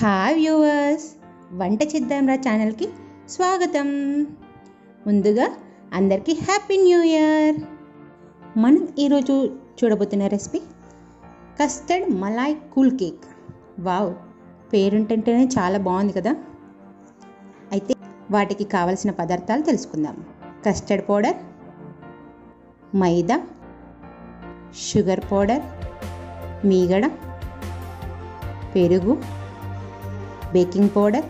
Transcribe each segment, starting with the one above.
Hi viewers, వంట చేద్దాంరా ఛానల్కి స్వాగతం. ముందుగా అందరికీ హ్యాపీ న్యూ ఇయర్. మనం ఈరోజు చూడబోతున్న recipe custard malai cool cake. Wow, పేరుంటేనే చాలా బాగుంది కదా. అయితే వాటికి కావలసిన పదార్థాలు తెలుసుకుందాం. Custard powder, maida, sugar powder, మీగడ, పెరుగు, బేకింగ్ పౌడర్,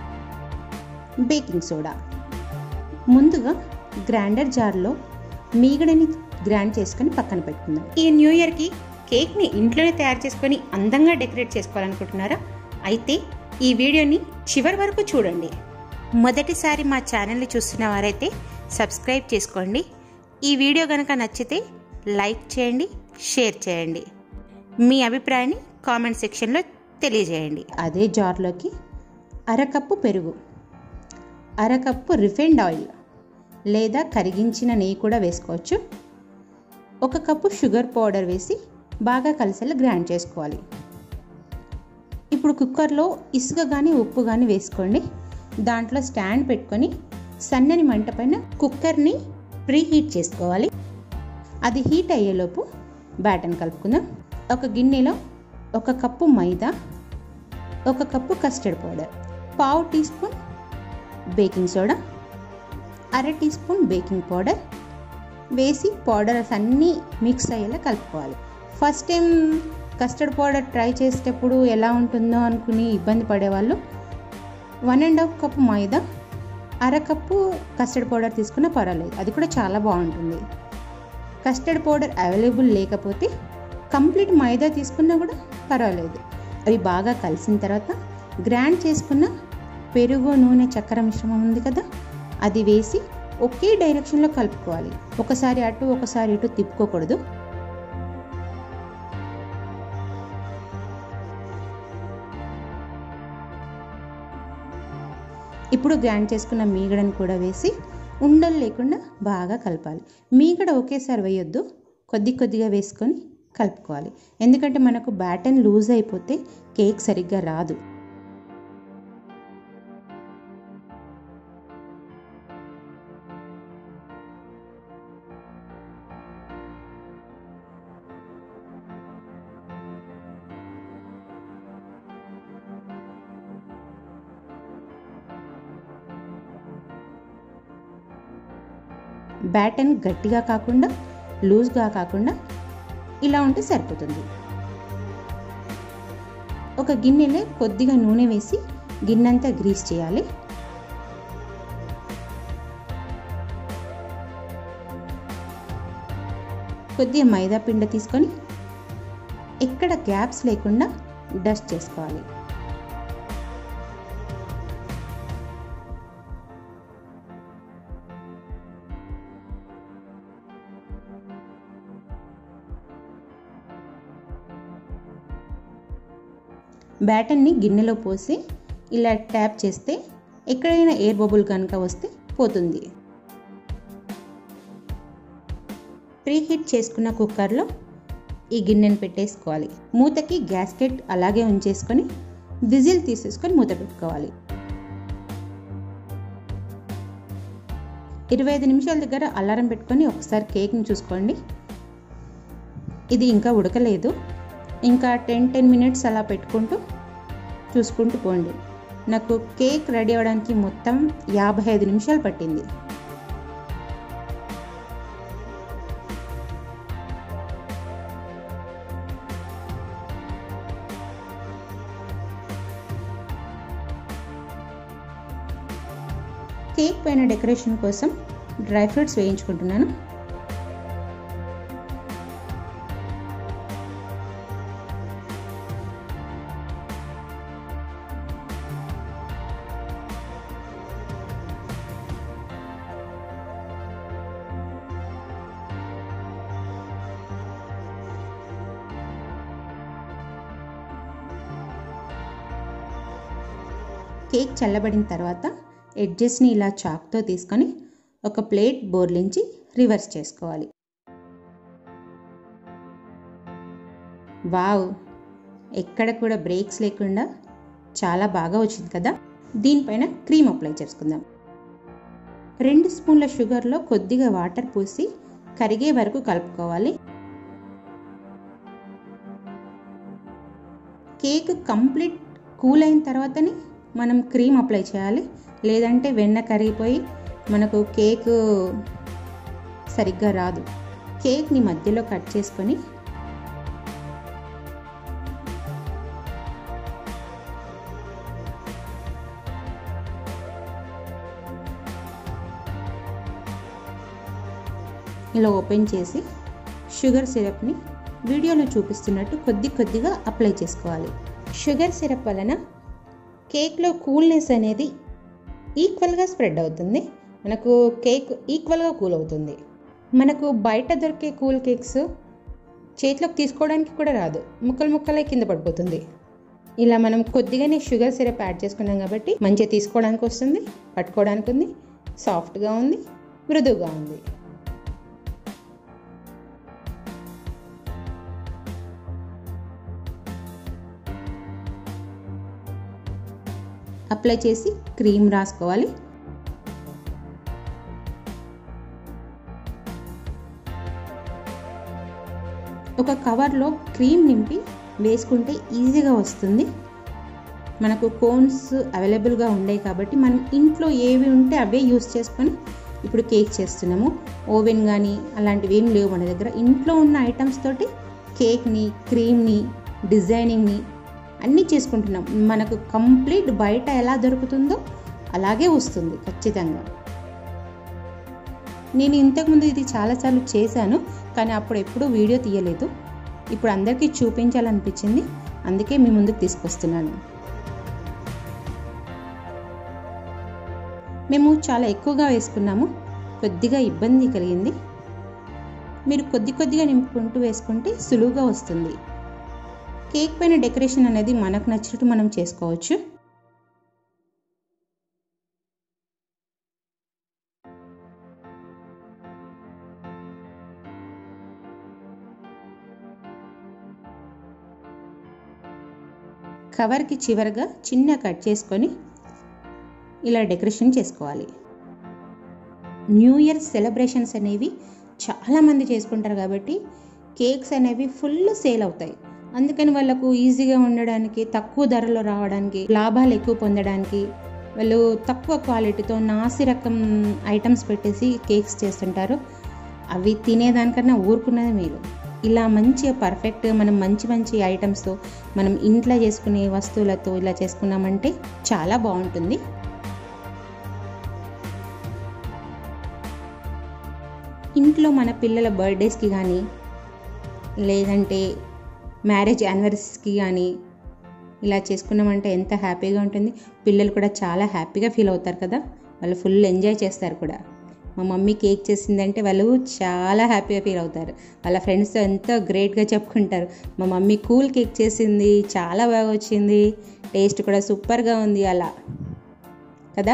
బేకింగ్ సోడా. ముందుగా గ్రైండర్ జార్లో మీగడని గ్రైండ్ చేసుకొని పక్కన పెట్టుకుందాం. ఈ న్యూ ఇయర్కి కేక్ని ఇంట్లోనే తయారు చేసుకొని అందంగా డెకరేట్ చేసుకోవాలనుకుంటున్నారా? అయితే ఈ వీడియోని చివరి వరకు చూడండి. మొదటిసారి మా ఛానల్ని చూస్తున్న వారైతే సబ్స్క్రైబ్ చేసుకోండి. ఈ వీడియో కనుక నచ్చితే లైక్ చేయండి, షేర్ చేయండి. మీ అభిప్రాయాన్ని కామెంట్ సెక్షన్లో తెలియజేయండి. అదే జార్లోకి అరకప్పు పెరుగు, అరకప్పు రిఫైన్డ్ ఆయిల్ లేదా కరిగించిన నెయ్యి కూడా వేసుకోవచ్చు, ఒక కప్పు షుగర్ పౌడర్ వేసి బాగా కలిసేలా గ్రైండ్ చేసుకోవాలి. ఇప్పుడు కుక్కర్లో ఇసుక కానీ ఉప్పు కానీ వేసుకోండి. దాంట్లో స్టాండ్ పెట్టుకొని సన్నని మంట పైన కుక్కర్ని ప్రీ హీట్ చేసుకోవాలి. అది హీట్ అయ్యేలోపు బ్యాటర్ని కలుపుకుందాం. ఒక గిన్నెలో ఒక కప్పు మైదా, ఒక కప్పు కస్టర్డ్ పౌడర్, పావు టీ స్పూన్ బేకింగ్ సోడా, అర టీ స్పూన్ బేకింగ్ పౌడర్ వేసి పౌడర్స్ అన్నీ మిక్స్ అయ్యేలా కలుపుకోవాలి. First time custard powder try చేసేటప్పుడు ఎలా ఉంటుందో అనుకుని ఇబ్బంది పడేవాళ్ళు 1.5 కప్పు మైదా, అర కప్పు కస్టర్డ్ పౌడర్ తీసుకున్నా పర్వాలేదు, అది కూడా చాలా బాగుంటుంది. కస్టర్డ్ పౌడర్ అవైలబుల్ లేకపోతే కంప్లీట్ మైదా తీసుకున్నా కూడా పర్వాలేదు. అవి బాగా కలిసిన తర్వాత గ్రైండ్ చేసుకున్న పెరుగు, నూనె, చక్కెర మిశ్రమం ఉంది కదా, అది వేసి ఒకే డైరెక్షన్లో కలుపుకోవాలి. ఒకసారి అటు ఒకసారి ఇటు తిప్పుకోకూడదు. ఇప్పుడు గ్రైండ్ చేసుకున్న మీగడను కూడా వేసి ఉండలు లేకుండా బాగా కలపాలి. మీగడ ఒకేసారి వేయొద్దు, కొద్ది కొద్దిగా వేసుకొని కలుపుకోవాలి. ఎందుకంటే మనకు బ్యాటర్ లూజ్ అయిపోతే కేక్ సరిగ్గా రాదు. బ్యాటర్ గట్టిగా కాకుండా లూజ్గా కాకుండా ఇలా ఉంటే సరిపోతుంది. ఒక గిన్నెలో కొద్దిగా నూనె వేసి గిన్నెంతా గ్రీస్ చేయాలి. కొద్దిగా మైదా పిండి తీసుకొని ఎక్కడ గ్యాప్స్ లేకుండా డస్ట్ చేసుకోవాలి. బ్యాటర్ని గిన్నెలో పోసి ఇలా ట్యాప్ చేస్తే ఎక్కడైనా ఎయిర్ బబుల్ కనుక వస్తే పోతుంది. ప్రీ హీట్ చేసుకున్న కుక్కర్లో ఈ గిన్నెను పెట్టేసుకోవాలి. మూతకి గ్యాస్కెట్ అలాగే ఉంచేసుకొని విజిల్ తీసేసుకొని మూత పెట్టుకోవాలి. 25 నిమిషాల దగ్గర అలారం పెట్టుకొని ఒకసారి కేక్ని చూసుకోండి. ఇది ఇంకా ఉడకలేదు, ఇంకా 10 మినిట్స్ అలా పెట్టుకుంటూ చూసుకుంటూ పోండి. నాకు కేక్ రెడీ అవ్వడానికి మొత్తం 55 నిమిషాలు పట్టింది. కేక్ పైన డెకరేషన్ కోసం డ్రై ఫ్రూట్స్ వేయించుకుంటున్నాను. కేక్ చల్లబడిన తర్వాత ఎడ్జెస్ని ఇలా చాక్తో తీసుకొని ఒక ప్లేట్ బోర్లించి రివర్స్ చేసుకోవాలి. వావ్, ఎక్కడ కూడా బ్రేక్స్ లేకుండా చాలా బాగా వచ్చింది కదా. దీనిపైన క్రీమ్ అప్లై చేసుకుందాం. 2 స్పూన్ల షుగర్లో కొద్దిగా వాటర్ పోసి కరిగే వరకు కలుపుకోవాలి. కేక్ కంప్లీట్ కూల్ అయిన తర్వాతనే మనం క్రీమ్ అప్లై చేయాలి, లేదంటే వెన్న కరిగిపోయి మనకు కేక్ సరిగ్గా రాదు. కేక్ని మధ్యలో కట్ చేసుకొని ఇలా ఓపెన్ చేసి షుగర్ సిరప్ని వీడియోలో చూపిస్తున్నట్టు కొద్దిగా అప్లై చేసుకోవాలి. షుగర్ సిరప్ వలన కేక్లో కూల్నెస్ అనేది ఈక్వల్గా స్ప్రెడ్ అవుతుంది. మనకు కేక్ ఈక్వల్గా కూల్ అవుతుంది. మనకు బయట దొరికే కూల్ కేక్స్ చేతిలోకి తీసుకోవడానికి కూడా రాదు, ముక్కలే కింద పడిపోతుంది. ఇలా మనం కొద్దిగానే షుగర్ సిరప్ యాడ్ చేసుకున్నాం కాబట్టి మంచిగా తీసుకోవడానికి వస్తుంది, పట్టుకోవడానికి ఉంది, సాఫ్ట్గా ఉంది, మృదువుగా ఉంది. అప్లై చేసి క్రీమ్ రాసుకోవాలి. ఒక కవర్లో క్రీమ్ నింపి వేసుకుంటే ఈజీగా వస్తుంది. మనకు కోన్స్ అవైలబుల్గా ఉండేవి కాబట్టి మనం ఇంట్లో ఏవి ఉంటే అవే యూస్ చేసుకొని ఇప్పుడు కేక్ చేస్తున్నాము. ఓవెన్ కానీ అలాంటివి ఏం లేవు మన దగ్గర. ఇంట్లో ఉన్న ఐటమ్స్ తోటి కేక్ని, క్రీమ్ని, డిజైనింగ్ని అన్నీ చేసుకుంటున్నాం. మనకు కంప్లీట్ బయట ఎలా దొరుకుతుందో అలాగే వస్తుంది ఖచ్చితంగా. నేను ఇంతకుముందు ఇది చాలాసార్లు చేశాను, కానీ అప్పుడు ఎప్పుడూ వీడియో తీయలేదు. ఇప్పుడు అందరికీ చూపించాలనిపించింది, అందుకే మీ ముందుకు తీసుకొస్తున్నాను. మేము చాలా ఎక్కువగా వేసుకున్నాము, కొద్దిగా ఇబ్బంది కలిగింది. మీరు కొద్దిగా నింపుకుంటూ వేసుకుంటే సులువుగా వస్తుంది. కేక్ పైన డెకరేషన్ అనేది మనకు నచ్చినట్టు మనం చేసుకోవచ్చు. కవర్కి చివరగా చిన్న కట్ చేసుకొని ఇలా డెకరేషన్ చేసుకోవాలి. న్యూ ఇయర్ సెలబ్రేషన్స్ అనేవి చాలామంది చేసుకుంటారు కాబట్టి కేక్స్ అనేవి ఫుల్ సేల్ అవుతాయి. అందుకని వాళ్ళకు ఈజీగా ఉండడానికి, తక్కువ ధరలో రావడానికి, లాభాలు ఎక్కువ పొందడానికి వాళ్ళు తక్కువ క్వాలిటీతో నాసి రకం ఐటమ్స్ పెట్టేసి కేక్స్ చేస్తుంటారు. అవి తినేదానికన్నా ఊరుకున్నది మేలు. ఇలా మంచిగా పర్ఫెక్ట్ మనం మంచి ఐటమ్స్తో మనం ఇంట్లో చేసుకునే వస్తువులతో ఇలా చేసుకున్నామంటే చాలా బాగుంటుంది. ఇంట్లో మన పిల్లల బర్త్డేస్కి కానీ లేదంటే మ్యారేజ్ యానివర్సరీస్కి కానీ ఇలా చేసుకున్నామంటే ఎంత హ్యాపీగా ఉంటుంది. పిల్లలు కూడా చాలా హ్యాపీగా ఫీల్ అవుతారు కదా, వాళ్ళు ఫుల్ ఎంజాయ్ చేస్తారు కూడా. మా మమ్మీ కేక్ చేసిందంటే వాళ్ళు చాలా హ్యాపీగా ఫీల్ అవుతారు. వాళ్ళ ఫ్రెండ్స్తో ఎంతో గ్రేట్గా చెప్పుకుంటారు, మా మమ్మీ కూల్ కేక్ చేసింది, చాలా బాగా వచ్చింది, టేస్ట్ కూడా సూపర్గా ఉంది అలా కదా.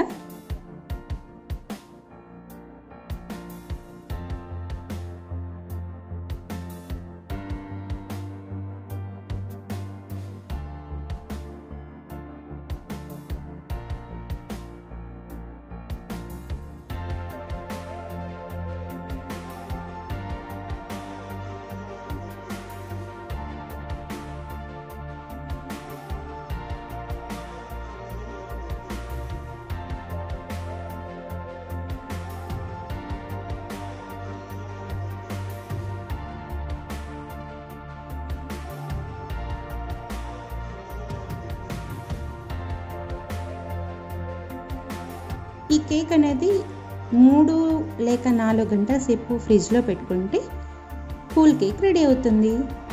ఈ కేక్ అనేది 3 లేక 4 గంటల సేపు ఫ్రిడ్జ్లో పెట్టుకుంటే కూల్ కేక్ రెడీ అవుతుంది.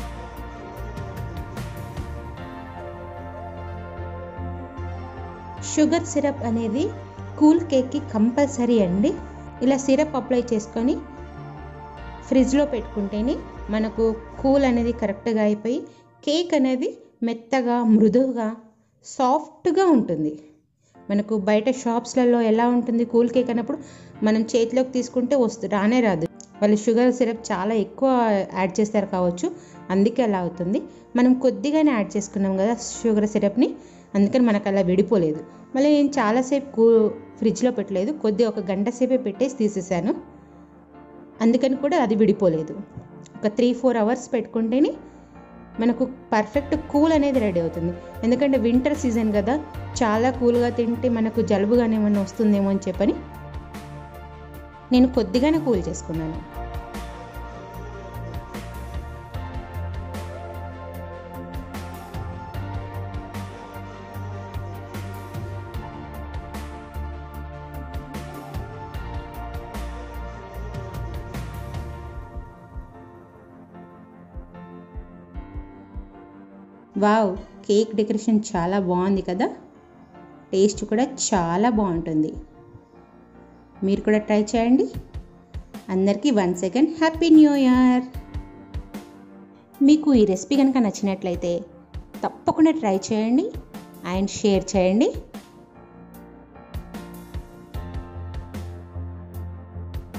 షుగర్ సిరప్ అనేది కూల్ కేక్కి కంపల్సరీ అండి. ఇలా సిరప్ అప్లై చేసుకొని ఫ్రిడ్జ్లో పెట్టుకుంటేనే మనకు కూల్ అనేది కరెక్ట్గా అయిపోయి కేక్ అనేది మెత్తగా, మృదువుగా, సాఫ్ట్గా ఉంటుంది. మనకు బయట షాప్స్లలో ఎలా ఉంటుంది కూల్ కేక్ అన్నప్పుడు మనం చేతిలోకి తీసుకుంటే రానే రాదు. వాళ్ళు షుగర్ సిరప్ చాలా ఎక్కువ యాడ్ చేస్తారు కావచ్చు, అందుకే అలా అవుతుంది. మనం కొద్దిగానే యాడ్ చేసుకున్నాం కదా షుగర్ సిరప్ని, అందుకని మనకు అలా విడిపోలేదు. మళ్ళీ నేను చాలాసేపు ఫ్రిడ్జ్లో పెట్టలేదు, కొద్దిగా ఒక గంట సేపే పెట్టేసి తీసేసాను, అందుకని కూడా అది విడిపోలేదు. ఒక 3-4 అవర్స్ పెట్టుకుంటేనే మనకు పర్ఫెక్ట్ కూల్ అనేది రెడీ అవుతుంది. ఎందుకంటే వింటర్ సీజన్ కదా, చాలా కూల్గా తింటే మనకు జలుబుగానే ఏమన్నా వస్తుందేమో అని చెప్పని నేను కొద్దిగానే కూల్ చేసుకున్నాను. వావ్, కేక్ డెకరేషన్ చాలా బాగుంది కదా, టేస్ట్ కూడా చాలా బాగుంటుంది. మీరు కూడా ట్రై చేయండి. అందరికీ once again happy new year. మీకు ఈ రెసిపీ కనుక నచ్చినట్లయితే తప్పకుండా ట్రై చేయండి అండ్ షేర్ చేయండి.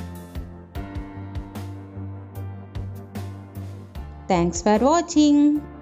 Thanks for watching.